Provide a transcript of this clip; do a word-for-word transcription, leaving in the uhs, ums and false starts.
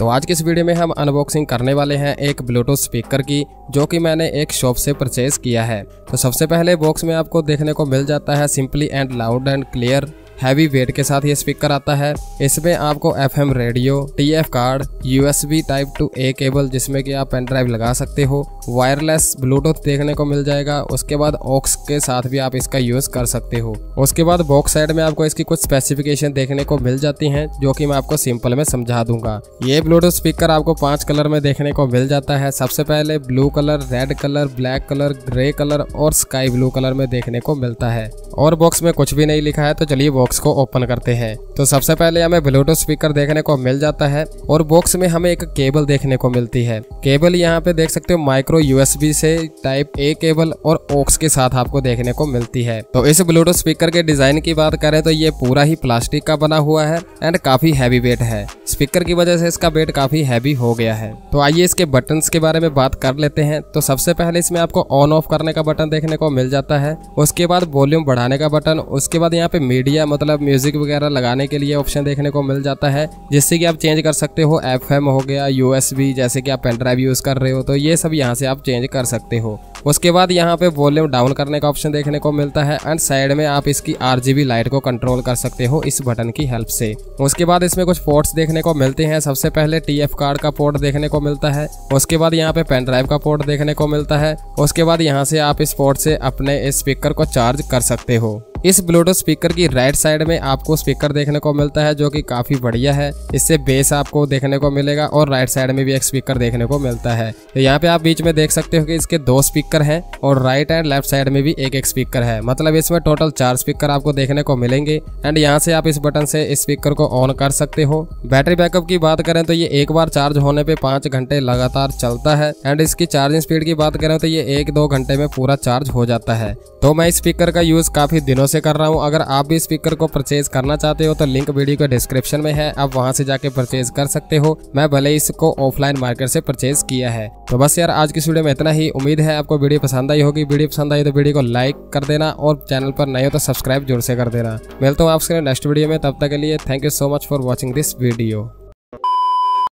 तो आज की इस वीडियो में हम अनबॉक्सिंग करने वाले हैं एक ब्लूटूथ स्पीकर की, जो कि मैंने एक शॉप से परचेज किया है। तो सबसे पहले बॉक्स में आपको देखने को मिल जाता है simply and loud and clear heavy weight के साथ ये स्पीकर आता है। इसमें आपको FM radio, TF card, USB type to A cable जिसमें कि आप पेन ड्राइव लगा सकते हो, वायरलेस ब्लूटूथ देखने को मिल जाएगा। उसके बाद ऑक्स के साथ भी आप इसका यूज कर सकते हो। उसके बाद बॉक्स साइड में आपको इसकी कुछ स्पेसिफिकेशन देखने को मिल जाती हैं, जो कि मैं आपको सिंपल में समझा दूंगा। ये ब्लूटूथ स्पीकर आपको पांच कलर में देखने को मिल जाता है। सबसे पहले blue colour, red colour, black colour, grey colour और स्काई ब्लू कलर में देखने को मिलता है। और बॉक्स में कुछ भी नहीं लिखा है, तो चलिए बॉक्स को ओपन करते हैं। तो सबसे पहले हमें ब्लूटूथ स्पीकर देखने को मिल जाता है और बॉक्स में हमें एक केबल देखने को मिलती है। केबल यहाँ पे देख सकते हो माइक्रो यूएसबी से टाइप ए केबल और ऑक्स के साथ आपको देखने को मिलती है। तो इस ब्लूटूथ स्पीकर के डिजाइन की बात करें तो ये पूरा ही प्लास्टिक का बना हुआ है एंड काफी हैवी वेट है। स्पीकर की वजह से इसका वेट काफी हैवी हो गया है। तो आइए इसके बटन्स के बारे में बात कर लेते हैं। तो सबसे पहले इसमें आपको ऑन ऑफ करने का बटन देखने को मिल जाता है। उसके बाद वॉल्यूम बढ़ाने का बटन, उसके बाद यहाँ पे मीडिया मतलब म्यूजिक वगैरह लगाने के लिए ऑप्शन देखने को मिल जाता है, जिससे कि आप चेंज कर सकते हो। एफएम हो गया, यूएसबी, जैसे कि आप पेन ड्राइव यूज कर रहे हो तो ये सब यहाँ से आप चेंज कर सकते हो। उसके बाद यहाँ पे वॉल्यूम डाउन करने का ऑप्शन देखने को मिलता है एंड साइड में आप इसकी आरजीबी लाइट को कंट्रोल कर सकते हो इस बटन की हेल्प से। उसके बाद इसमें कुछ पोर्ट्स देखने को मिलते हैं। सबसे पहले टीएफ कार्ड का पोर्ट देखने को मिलता है। उसके बाद यहाँ पे पेन ड्राइव का पोर्ट देखने को मिलता है। उसके बाद यहाँ से आप इस पोर्ट से अपने इस स्पीकर को चार्ज कर सकते हो। इस ब्लूटूथ स्पीकर की राइट साइड में आपको स्पीकर देखने को मिलता है, जो कि काफी बढ़िया है। इससे बेस आपको देखने को मिलेगा और राइट साइड में भी एक स्पीकर देखने को मिलता है। तो यहाँ पे आप बीच में देख सकते हो कि इसके दो स्पीकर हैं और राइट एंड लेफ्ट साइड में भी एक एक स्पीकर है। मतलब इसमें टोटल चार स्पीकर आपको देखने को मिलेंगे एंड यहाँ से आप इस बटन से इस स्पीकर को ऑन कर सकते हो। बैटरी बैकअप की बात करें तो ये एक बार चार्ज होने पे पांच घंटे लगातार चलता है एंड इसकी चार्जिंग स्पीड की बात करें तो ये एक दो घंटे में पूरा चार्ज हो जाता है। तो मैं इस स्पीकर का यूज काफी दिनों से कर रहा हूँ। अगर आप भी स्पीकर को परचेज करना चाहते हो तो लिंक वीडियो के डिस्क्रिप्शन में है, आप वहां से जाके परचेज कर सकते हो। मैं भले इसको ऑफलाइन मार्केट से परचेज किया है। तो बस यार आज की वीडियो में इतना ही। उम्मीद है आपको वीडियो पसंद आई होगी। वीडियो पसंद आई तो वीडियो को लाइक कर देना और चैनल पर नए हो तो सब्सक्राइब जरूर से कर देना। मिलता हूँ आपसे नेक्स्ट वीडियो में, तब तक के लिए thank you so much for watching this video.